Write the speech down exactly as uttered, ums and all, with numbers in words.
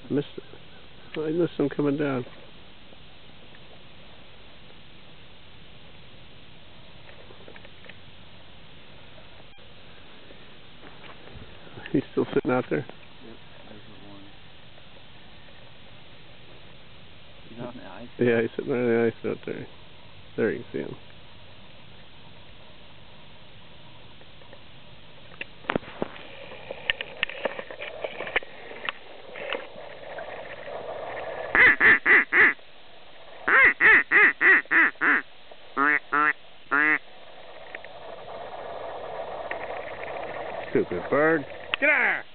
missed it. Oh, I missed him coming down. He's still sitting out there? Yep, there's the one. He's on the ice. Yeah, he's sitting right on the ice out there. There you can see him. Stupid bird. Get out!